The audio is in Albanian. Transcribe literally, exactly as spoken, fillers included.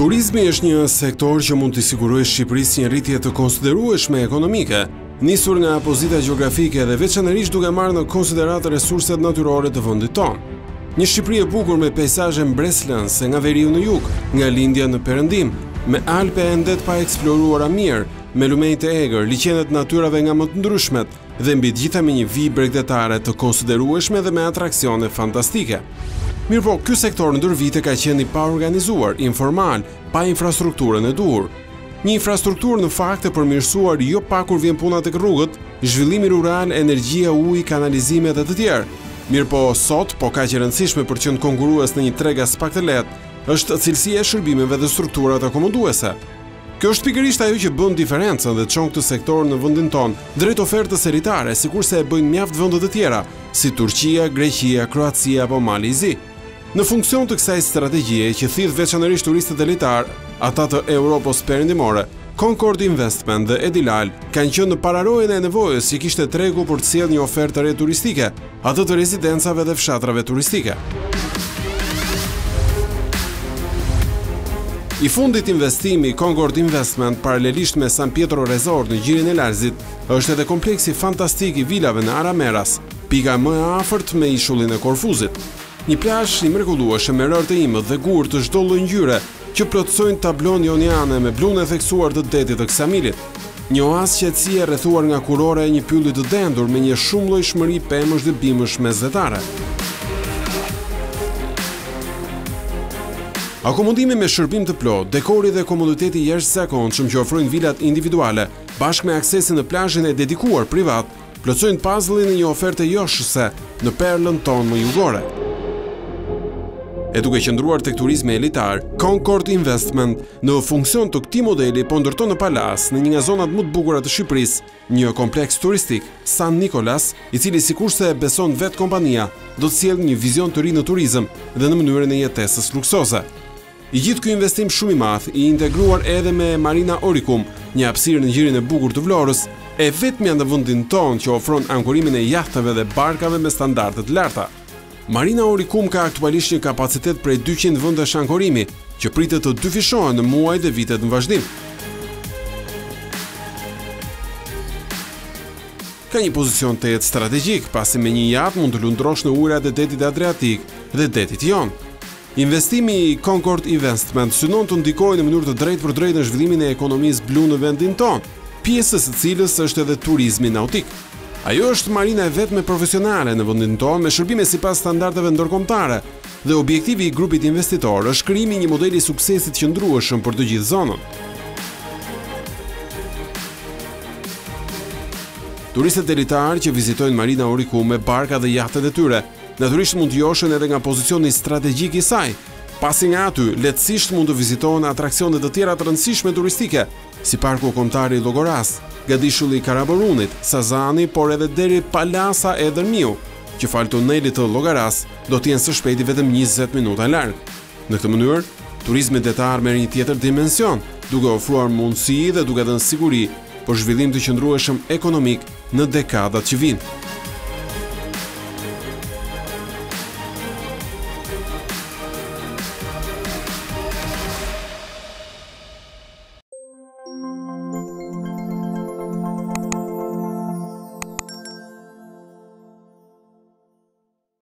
Turizmi është një sektor që mund të sigurojë Shqipërisë një rritje të konsiderueshme ekonomike, nisur nga pozita gjeografike dhe veçanërisht duke marrë në konsideratë resurset natyrore të vendit tonë. Një Shqipëri e bukur me peizazhe mbreslënse nga veriu në jug, nga lindja në perëndim, me Alpe e ndet pa eksploruara mirë, me lumej të egër, liqenet natyrave nga më të ndryshmet dhe mbi të gjitha me një vijë bregdetare të konsiderueshme dhe me atraksione fantastike. Mirë po, ky sektor në ndër vite ka qenë i pa organizuar, informal, pa infrastrukturën e duhur. Një infrastrukturë në fakt e përmirësuar jo pa kur vjen puna tek rrugët, zhvillimi rural, energjia, uji, kanalizime dhe të tjerë. Mirë po, sot, po kaq e rëndësishme për qenë konkurrues në një treg as pak të lehtë, është cilësia e shërbimeve dhe strukturat akomoduese. Kjo është pikërisht ajo që bën diferencën dhe çon këtë sektor në vendin tonë drejt ofertës eritare, sikurse e bëjnë mjaft vende të tjera, si Turqia, Greqia, Kroacia apo Mali i Zi. Në funksion të kësaj strategjie që thith veçanërisht turistët elitar, ata të Europës perëndimore, Concord Investment dhe Edilal kanë qenë në pararojën e nevojës që kishte tregu për të sjellë një ofertë të re turistike, atë të rezidencave dhe fshatrave turistike. I fundit investimi Concord Investment paralelisht me San Pietro Resort në gjirin e Larzit është edhe kompleksi fantastik i vilave në Arameras, pika më e afërt me ishullin e Korfuzit. Një plazh i mrekullueshëm me rërë të imët dhe gur të çdo lloji ngjyre që plotësojnë tablon joniane me blunë e theksuar të detit të Ksamilit. Një oazë qetësie rrethuar nga kurora e një pylli të dendur me një shumëllojshmëri pemësh dhe bimësh mesdhetare. Akomodimi me shërbim të plot, dekori dhe komoditeti jashtëzakonshëm që ofrojnë vilat individuale, bashkë me aksesin në plazhin e dedikuar privat, plotësojnë puzzle-in e një oferte joshëse në perlën tonë më jugore. E duke qëndruar tek turizmi elitar, Concord Investment në funksion të këtij modeli po ndërton në Palas, në një nga zonat më të bukura të Shqipërisë, një kompleks turistik, San Nikolas, i cili sikurse e beson vetë kompania, do të sjellë një vizion të ri në turizëm dhe në mënyrën e jetesës luksoze. I gjithë ky investim shumë i madh, i integruar edhe me Marina Oricum, një hapësirë në gjirin e bukur të Vlorës, e vetmja në vendin tonë që ofron ankurimin e jahtëve dhe barkave me standarde të larta. Marina Oricum ka aktualisht një kapacitet prej dyqind vendesh ankorimi, që pritet të dyfishohen në muaj dhe vitet në vazhdim. Ka një pozicion të jetë strategjik, pasi me një jaht mund të lundrosh në ujrat e detit Adriatik dhe detit Jon. Investimi i Concord Investment synon të ndikojë në mënyrë të drejtë për drejtë në zhvillimin e ekonomisë blu në vendin tonë, pjesës së cilës është edhe turizmi nautik. Ajo është marina e vetme profesionale në vendin tonë me shërbime sipas standardeve ndërkombëtare dhe objektivi i grupit investitor është krijimi i një modeli suksesit qëndrueshëm për të gjithë zonën. Turistët elitar që vizitojnë Marina Oricum me barka dhe jahtet e tyre, natyrisht mund të joshen edhe nga pozicioni strategjik i saj, pasi nga aty lehtësisht mund të vizitohen atraksione të tjera të rëndësishme turistike, si parku kombëtar i Llogoras, Gadishulli i Karaburunit, Sazani, por edhe deri Palasa e Dërmiu, që fal tunelit të Llogaras do të jenë së shpejti vetëm njëzet minuta larg. Në këtë mënyrë, turizmi detar merr një tjetër dimension, duke ofruar mundësi dhe duke dhënë siguri për zhvillim të qëndrueshëm ekonomik në dekadat që vijnë.